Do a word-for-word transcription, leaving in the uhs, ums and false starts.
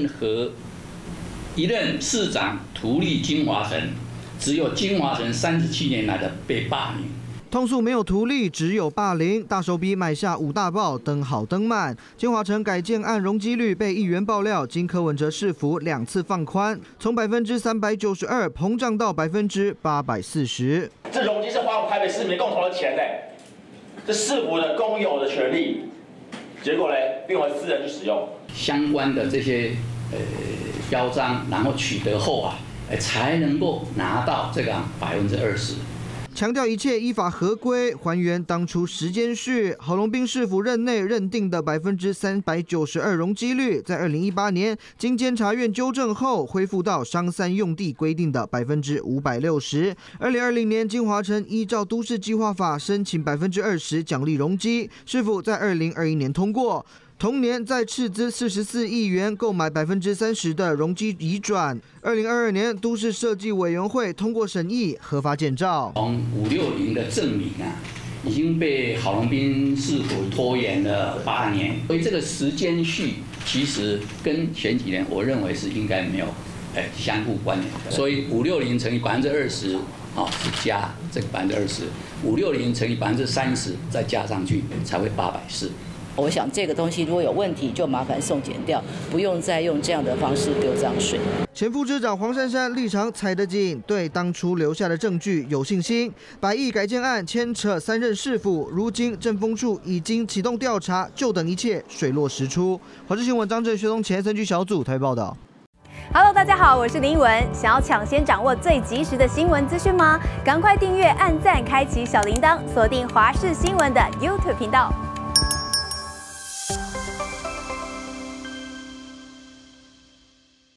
何一任市长图利金华城，只有金华城三十七年来的被霸凌。 通诉没有图利，只有霸凌。大手笔买下五大报，登好登慢。金华城改建案容积率被议员爆料，经柯文哲市府两次放宽，从百分之三百九十二膨胀到百分之八百四十。 这容积是花我们台北市民共同的钱呢，这市府的公有的权利，结果呢变为私人去使用。 相关的这些呃标章，然后取得后啊，才能够拿到这个百分之二十。 强调一切依法合规，还原当初时间序。郝龙斌市府任内认定的百分之三百九十二容积率，在二零一八年经监察院纠正后，恢复到商三用地规定的百分之五百六十。二零二零年，金华城依照都市计划法申请百分之二十奖励容积，市府在二零二一年通过。 同年，在斥资四十四亿元购买百分之三十的容积移转。二零二二年，都市设计委员会通过审议，核发建造。 从五六零的证明啊，已经被郝龙斌市府拖延了八年，所以这个时间序其实跟前几年我认为是应该没有哎相互关联的。所以五六零乘以百分之二十，好是加这个百分之二十，五六零乘以百分之三十再加上去才会八百四。 我想这个东西如果有问题，就麻烦送检掉，不用再用这样的方式丢脏水。 前副市长黄珊珊立场踩得紧，对当初留下的证据有信心。百亿改建案牵扯三任市府，如今政风处已经启动调查，就等一切水落石出。华视新闻张振学从前三局小组台北报道。 Hello， 大家好，我是林依文。想要抢先掌握最及时的新闻资讯吗？赶快订阅、按赞、开启小铃铛，锁定华视新闻的 YouTube 频道。